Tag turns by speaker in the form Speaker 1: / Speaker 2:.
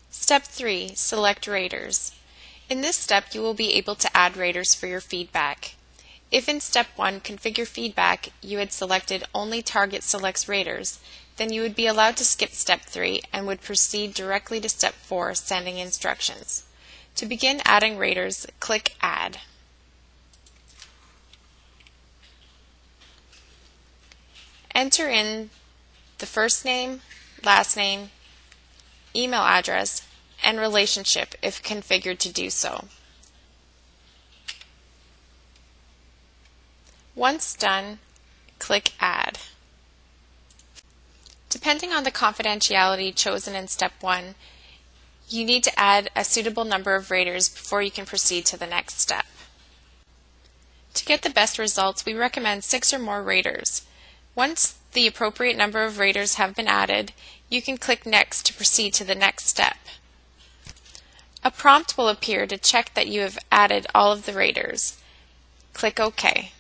Speaker 1: Step 3. Select raters. In this step, you will be able to add raters for your feedback. If in Step 1, Configure Feedback, you had selected only Target Selects Raters, then you would be allowed to skip Step 3 and would proceed directly to Step 4, Sending Instructions. To begin adding raters, click Add. Enter in the first name, last name, email address, and relationship if configured to do so. Once done, click Add. Depending on the confidentiality chosen in Step 1, you need to add a suitable number of raters before you can proceed to the next step. To get the best results, we recommend 6 or more raters. Once the appropriate number of raters have been added, you can click Next to proceed to the next step. A prompt will appear to check that you have added all of the raters. Click OK.